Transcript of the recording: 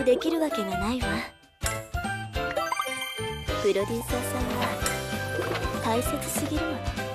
できるわけがないわ。プロデューサーさんは大切すぎるもの。